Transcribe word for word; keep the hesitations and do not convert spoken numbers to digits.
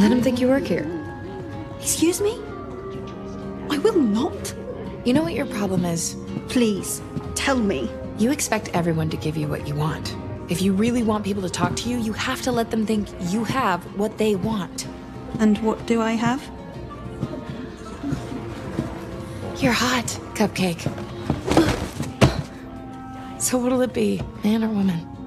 Let him think you work here. Excuse me? I will not. You know what your problem is? Please, tell me. You expect everyone to give you what you want. If you really want people to talk to you, you have to let them think you have what they want. And what do I have? You're hot, Cupcake. So what'll it be, man or woman?